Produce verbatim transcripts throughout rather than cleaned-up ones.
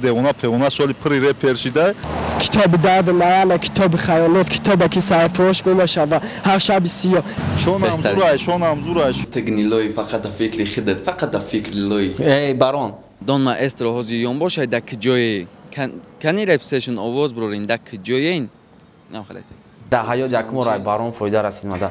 دیونا پیونا سولی پری رپر شده کتاب درد مرا کتاب خیالات کتابی که سرفراش گمشه و هر شب سیاه شون هم زورش شون هم زورش تگنیلوی فقط فکر خودت فقط فکر لوی ای بارون دون ماسترو هوزیون باشه دک جوی کن کنی رپ سشن آواز برورین دک جوین نه خلاص در حیات یکم رای بارون فایده رسید ماده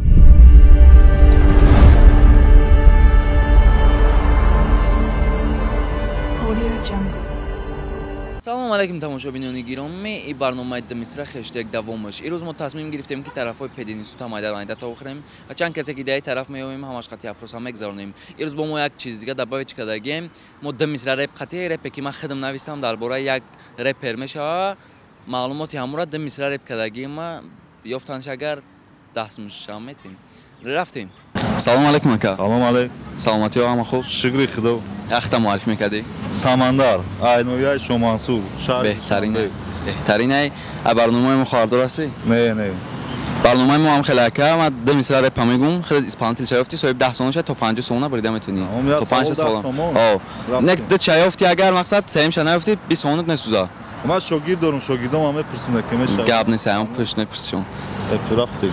سلام علیکم تماشابینان گرامی این برنامه دمیسره خشتگ دومش این روز ما تصمیم گرفتیم که طرفای پدینیسو تمایل آینده تا بخوریم و چند کسی که دیگه طرف میایم همش قطعی اپروس هم میگذارونیم این روز با ما یک چیز دیگه دبا چیکار داریم ما دمیسره رپ قطعی رپ که من خودم نوشتم درباره یک رپر میشه معلوماتی همورا دمیسره رپ کردگیم ما یافتنش اگر دست میشم میتیم رفتیم سلام علیکم اکا سلام علیکم سلامتی و همه خوب شکری خدا اخت معرفی میکردی ساماندار aynویای شمانسور بهترینه بهترینه برنامه ما خواهردار هستی؟ نه نه برنامه ما هم خیلی که ما دو میسر رپ میگم خیلی اسپانتیل چایفتی صاحب ده سالشه تا پنجاه سال بریده میتونی تا پنج سال آه نک ده چایفتی اگر مقصد سیم شنافتی بیست سال نسوزا ما شوگیر دارم شوگیردم همه پرسنده که میشه گاب نیست هم پرش نپرسیون رفتیم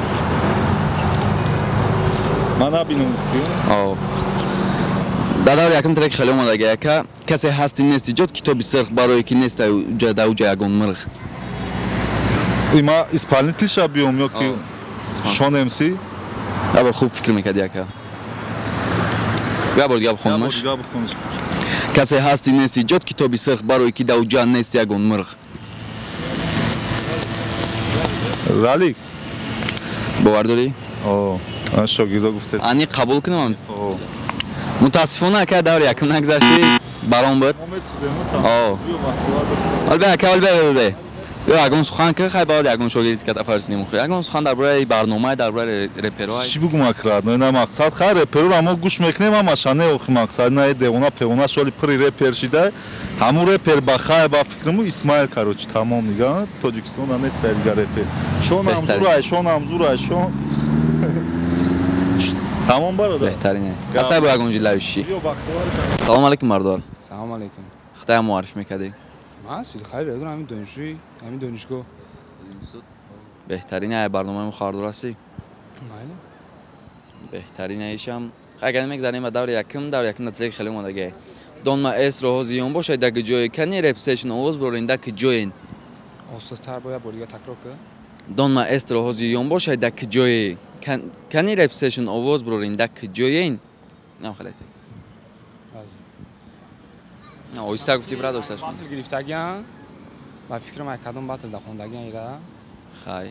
من نبینم گفتیم آه دادار یکم ترک خیلی اومده گه که کسی هستی نیستی جد کتابی سرخ برای کی نیست جا دو جا یگون مرغ ما اسپانیتلی شبیهم یا که شون ام سی دبار خوب فکر میکردی که بیا بار دیگه بخونمش کسی هستی نیستی جد کتابی سرخ برای کی دو جا نیست یگون مرغ رالی باور داری؟ آه من شاگردا گفته انی قبول کنم متاسفانه که دور یکم نگذشتی برام بود آه البته که البته البته یا اگه سخن که خیلی باید اگه شاگردی که تفرج نمیخواد اگه سخن درباره برنامه درباره رپرای چی بگم اکراد نه مقصد خیر رپرو اما گوش میکنیم اما شانه اوخ مقصد نه دیونا پیونا سولی پری رپر شده همون رپر با خیر با فکرمو اسماعیل کاروچ تمام میگن تاجیکستان نه استایل رپر شون هم زورای شون هم زورای شون تمام برادر بهترینه اصلا با اگه لایشی سلام علیکم مردار سلام علیکم خدای معرفی میکردی ما سید خیر بدون همین دانشجویی همین دانشگاه بهترینه برنامه خواهردار هستی بله بهترینه ایشم اگر میگذاریم و دور یکم دور یکم تریک خیلی اومده دون ما اس رو هوزیون باشه دک جوی کنی رپ سشن آواز برین دک جوین استاد تر باید بوریگا تکرار که دون ما اس رو هوزیون باشه دک جوی کنی رپ سشن آواز برین دک جوین نه خیلی تکس نه اویستا گفتی برادر سش باطل گرفتگیان با فکرم یک کدوم باطل دخوندگیان ایرا خای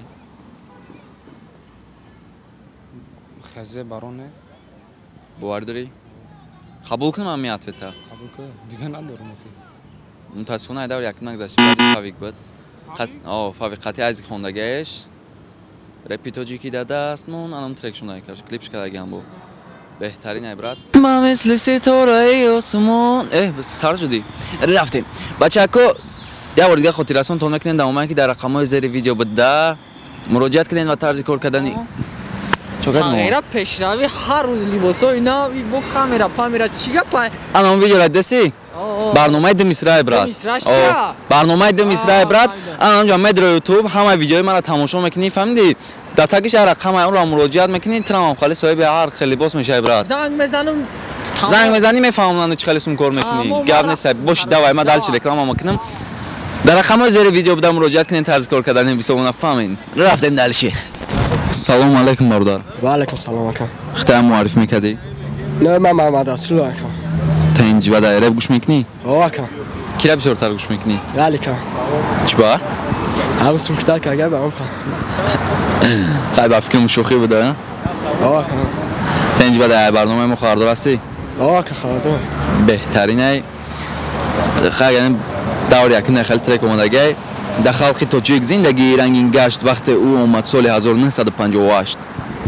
خزه بارونه باور داری قبول کنم من میاد فتا قبول که دیگه ندارم که متاسفانه دور یک نگذشت بعد فاویک بود قط آه فاویک قطعی از خوندگیش رپیتوجی کی داده است من الان ترکشون نکردم کلیپش کردم با بهترین عبارت ما مثل ستاره آسمان اه سر شدی رفتیم بچه‌ها یه بار دیگه خاطراتون تو نکنین دامن که در رقم‌های زیر ویدیو بده مراجعه کنین و طرز کار کردنی سایرا پیشروی هر روز لباسا اینا با کامera پامera چیگه پای الان ویدیو را دستی برنامه دمیسره برات برنامه دمیسره برات الان جا مدر یوتیوب همه ویدیوهای من را تماشا میکنی فهمیدی در تاکیش رقم اون را مراجعه میکنی تمام خالی صاحب هر خیلی باس میشه برات زنگ بزنم زنگ میزنی میفهمم چه خالیسون کار میکنی گاب نیست باش دوای ما دل چه کلام میکنم در رقم زیر ویدیو بدم مراجعه کنین طرز کار کردن بیسون فهمین رفتیم دلشی سلام علیکم برادر و علیکم سلام اکا خدای معرفی میکردی نه من محمد رسول اکا تا اینجا بعد رپ گوش میکنی آه اکا کی رپ زورتر گوش میکنی ولی اکا چیکار عروس مختار که اگه به اون خواهم خیلی با فکرم شوخی بوده آه اکا تا اینجا بعد برنامه ما خواهردار هستی آه اکا خواهردار بهترینه خیلی دور یکی خیلی ترک اومدگی در خلق تاجیک زندگی رنگین گشت وقت او اومد سال هزار و نهصد و پنجاه و هشت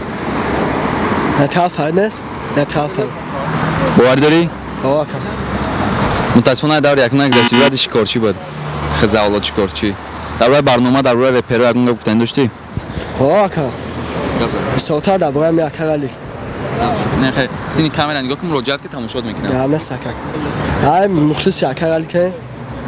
نتاف هرنس نتاف باور داری؟ آه اکا متاسفانه دور یک نگذشتی بعد شکارچی بود خزه اولاد شکارچی درباره برنامه درباره رپر اگه گفتن داشتی؟ آه اکا ساعت درباره می اکرالی نه خیلی سینی کاملا نگاه کن مراجعت که تماشات میکنم نه نه سکن های مخلص اکرالی که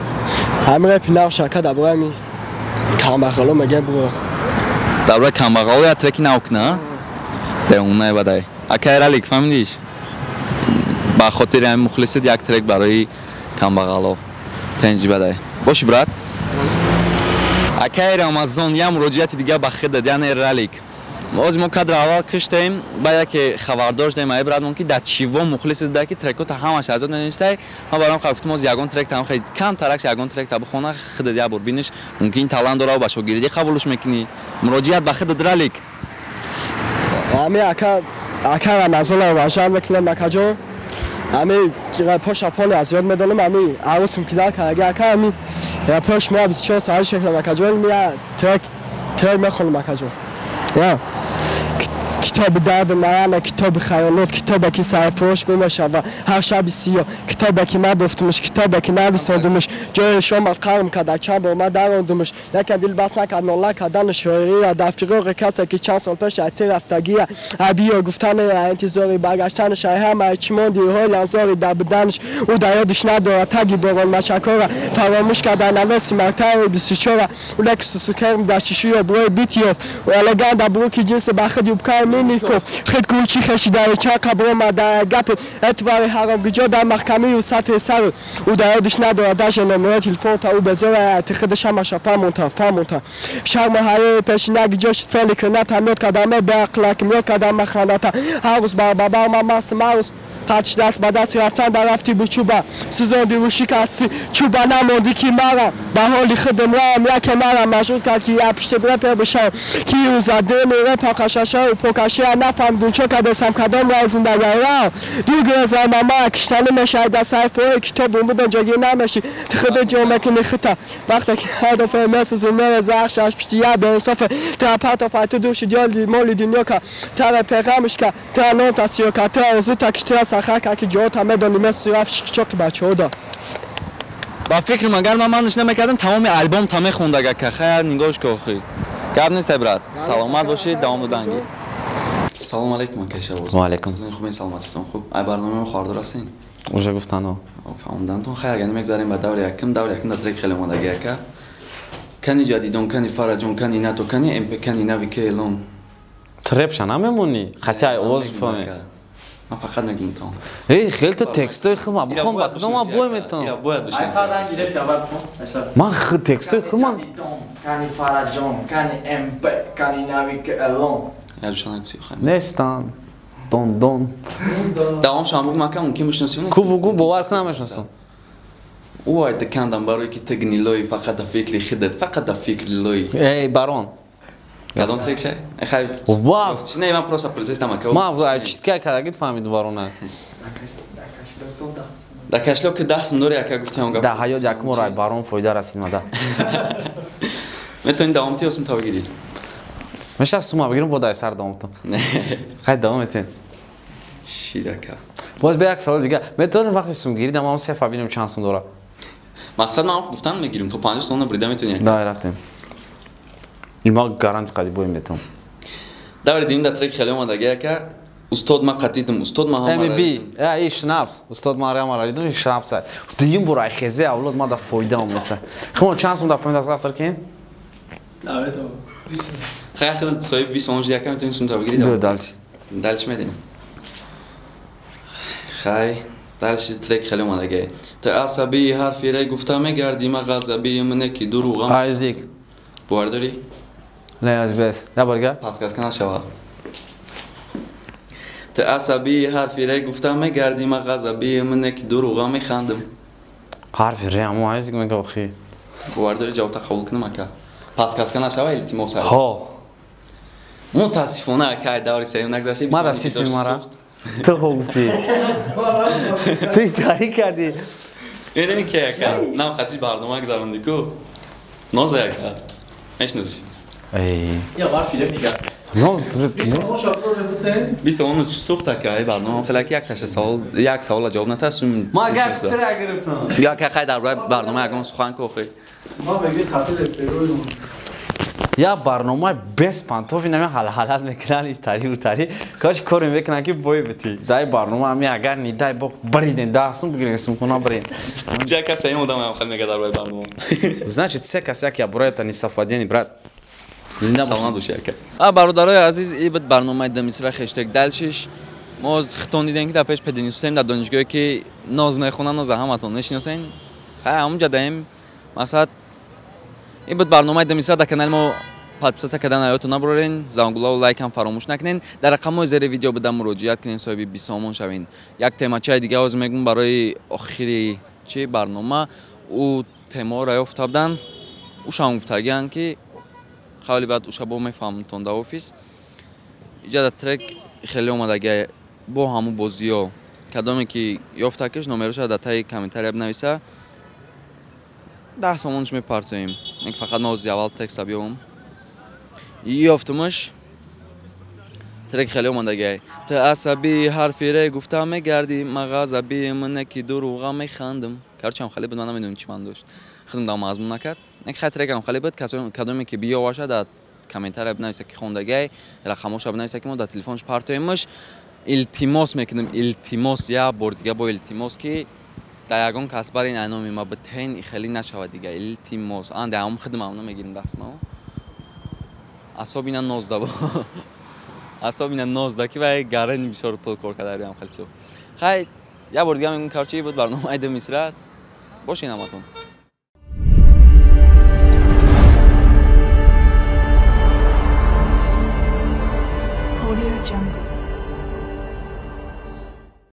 همین رپ ناو شرکت دبره می کامبخالو میگن برو دبره کامبخالو یا ترکی ناوک نه ده اون نه بدای اکای رالیک فهمیدیش با خاطر همین مخلصت یک ترک برای کامبخالو تنجی بدای باشی برات اکای رمضان یا مراجعت دیگه با خود دیانه رالیک از ما کادر اول کشتیم باید که خبردار شدیم ای برات ممکن در چیوا مخلص ده که ترکات همش از اون نیسته ما برام گفتم از یگان ترک تام خیلی کم ترک یگان ترک تا بخونه خود دیگه بر بینش ممکن تالان داره و باشه گیری قبولش میکنی مراجعت به خود رالیک همین اکا اکا رمضان رو واژن میکنم مکاجو همین پاش اپول از یاد میدونم همین عروسم کدار که اکا همین پاش میاد بیست و چهار ساعت شکل مکاجو میاد ترک ترک میخونم مکاجو یا کتاب درد مرانه کتاب خیالات کتابی که سرفروش گمش و هر شب سیاه کتابی که من گفتمش کتابی که نویساندمش جای شما قرم کرد در چند بار من دراندمش لکن دل بس نکرد ناله کردن شاعری در فراق کسی که چند سال پیش ات رفتگی ابی و گفتن انتظاری برگشتن شهر همه چمان دیرهای انزاری در بدنش او در یادش ندارد تگی باران مشکر فراموش کردن نویسی مرتبه بیست و چهار او لک سوسکرم در شیشی یا برای بیت یافت و الگان در بروکی جنس بخدی بکار مینیکوف خد کوچی خشی در چه قبر ما در گپ اتوار حرام گجا در محکمه و سطح سر او در یادش ندارد داشت نمره تلفن تا او بزار اعتقادش هم شفا فهمونتا شرم هر پیش نگجاش فعلی کنه تمیاد کدامه به اخلاق میاد کدامه خاناتا هر روز بر بابا ما ماس ماوس قطش دست به دست رفتن در رفتی به چوبا سوزاندی و شکستی چوبا نموندی که مرم به حالی خودم رام یک مرم مجبور کرد که یه پشت رپر بشم که یه زده میره پاکشاشه و پاکشه نفهمدون چه که دستم کدام رای زندگی را دو گرزه ماما کشتنه میشه در صحیفه کتاب بودن جاگی نمیشی تخده جامعه که نخطه وقتی که هدف مثل زمین زخش از پشتی یه به انصاف ترپت و فایت دوش دیال مال دنیا که تر پیغامش که تر نون تسیو که تر آرزو تا کشتر سخر که جوات همه دانی مثل رفت شک بچه ها دا با فکر مگر من منش نمیکردم تمام البوم تمام خوندگه که خیر نگاهش که خیلی گرد نیست برات سلامت باشید دوام دادنگی سلام علیکم کشاورز و علیکم خوبین سلامتتون خوب ای برنامه خواردار هستین اوجا گفتن ها فهموندنتون خیر اگه نمیگذاریم به دور یکم دور یکم در ترک خیلی اومدگی که کنی جدیدون کنی فرجون کنی نتو کنی ام پی کنی نوی کیلون ترپ نمیمونی خطی ای آواز فهمی من فقط میگم تو ای خیلی تا تکستای خیلی ما بخوام بعد ما بوی میتونم یا باید بشین من خیلی تکستای خیلی من کنی فرجون کنی ام پی کنی نوی کیلون یا جوشان نگوسی خیلی نیستن دون دون دوام شما بگو مکم ممکن میشناسیم کو بگو باور کنم میشناسم او ای دکندم برای که تگنی لای فقط در فکر خودت فقط در فکر لای ای بارون کدام ترک شه خیلی واو نه من پروسا پرزیستم که ما چیتکا کردید فهمید بارونه در کشلو که ده سم دوری که گفتم اونجا در حیات یکم رای بارون فایده رسید ماده میتونین دوامتی اسم تا بگیری میشه از سوما بگیرم با دای سر دوامتم خیلی دوام میتین شیدکا باز به یک سال دیگه میتونم وقتی سوم گیری دمام صفر ببینم چند سوم دوره مقصد من گفتن میگیریم تو پنج سوم بریده میتونی نه رفتیم این ما گارانتی قدی بویم میتونم دور دیم در ترک خیلی اومدگی که استاد ما قطیدم استاد ما هم ام بی ای شنابس استاد ما ما را دیدم شنابس دیم برای خزه اولاد ما در فایده هم مثلا خب چند سوم در پایین از رفتار کیم نه تو خیلی خیلی صاحب بیست اونجا یکم میتونی سوم تا بگیری دو دالچ دالچ میدیم خیلی دالچ ترک خیلی اومدگی تا عصبی حرفی را گفتم میگردی ما غضبی منه کی دروغم آیزیک بارداری نه از بس نه برگه پس کس کنه شوا تا عصبی حرفی را گفتم میگردی ما غضبی منه کی دروغم میخندم حرفی ری اما آیزیک میگه اخی بارداری جواب قبول کنم که پس کس کنه شوا التیمو سر ها متاسفانه که دوری سیم نگذشته ما را سیسی مرا تو گفتی فکر کردی اینه که که نام خاطرش برنامه گذروندی کو نازه یک ايش نزل ای یا بار فیلم میگه ناز بیست و شاپور بوده بیست اون سوخت که برنامه فلک یک تاش سوال یک سوال جواب نتاسم ما گفت تر گرفتم یا که خیر در برنامه اگه سخن کوفی ما بگید خاطر پیرو یا برنامه بیست پانتوف این همه حال حالت میکنن ایستاری و تاری کاش کاری میکنن که بوی بتی دای برنامه همی اگر نیدای با بریدن داستون بگیرین اسم کنه برین جا کسی این مدام هم خیلی میگه در برنامه значит все косяки оброют они совпадение брат سلام دوشی که آ برادرای عزیز این بود برنامه دمیسرا هشتگ دلشش ما خطون دیدن که در پیش پدینیستیم در دانشگاهی که ناز میخونن ناز همتون نشناسین خیلی همونجا دایم مثلا این بود برنامه دمیسرا در کانال ما подписаться کردن ایاتون نبرین زنگوله و لایک هم فراموش نکنین در رقم زیر ویدیو بدم مراجعت کنین صاحب بیست شوین یک تماچه دیگه از میگم برای آخری چی برنامه او تما را افتادن او شام افتادن که خیلی بعد اوش با میفهمتون در آفیس اینجا ترک خیلی اومده با همون بازی‌ها کدامی که یافته کش نمرش در تای کامنتاری بنویسه ده سومونش میپرتیم یک فقط ما از اول تکست بیام یافتمش ترک خیلی اومده تا عصبی حرفی را گفتم میگردی مغازبی من کی دروغ میخندم کارچم خیلی بود من نمیدونم چی من داشت خودم دام مضمون نکرد یک خاطره کم خیلی بود کدومی که بیا واشه در کامنتاری بنویسه که خوندگی رقمش بنویسه که ما در تلفنش پرتایمش التماس میکنیم التماس یا بار دیگه با التماس که در یگان کسبر این انامی ما بتین خیلی نشود دیگه التماس آن در هم خدمت میگیریم دست ما اصاب اینا نازده با اصاب اینا نازده که و گرن بسیار پول کار کرده هم خیلی سو خیلی یه بار دیگه میگم کارچی بود برنامه دمیسرا باشین همتون Audio Jungle.